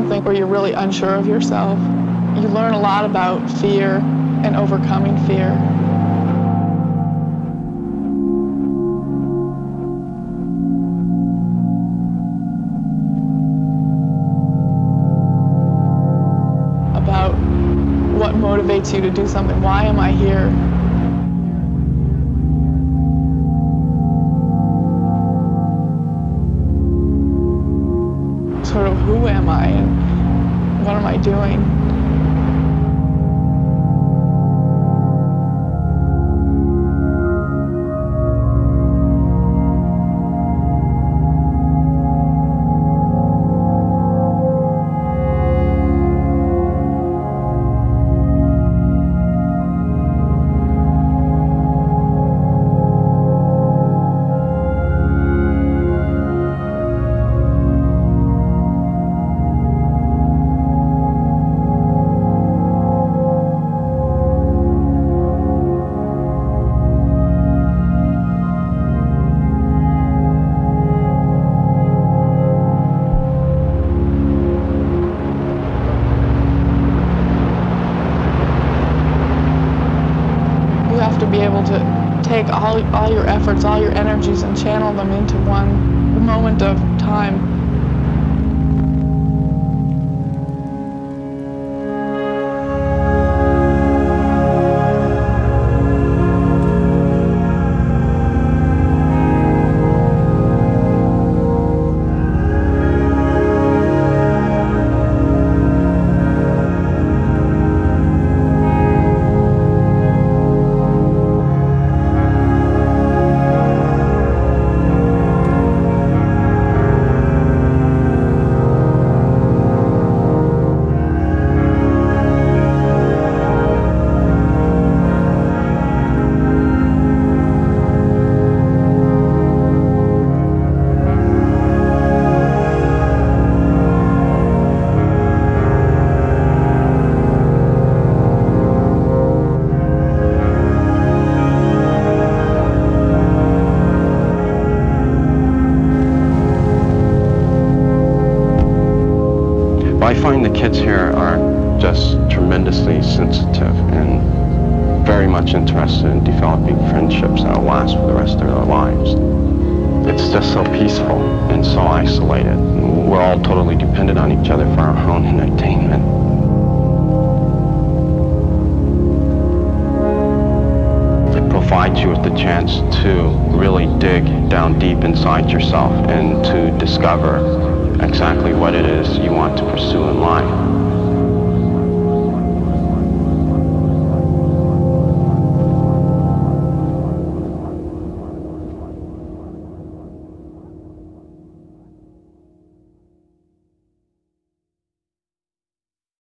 something where you're really unsure of yourself. You learn a lot about fear and overcoming fear. About what motivates you to do something. Why am I here? Sort of who am I and what am I doing? To be able to take all your efforts, all your energies, and channel them into one moment of time. I find the kids here are just tremendously sensitive and very much interested in developing friendships that will last for the rest of their lives. It's just so peaceful and so isolated. We're all totally dependent on each other for our own entertainment. It provides you with the chance to really dig down deep inside yourself and to discover exactly what it is you want to pursue in life.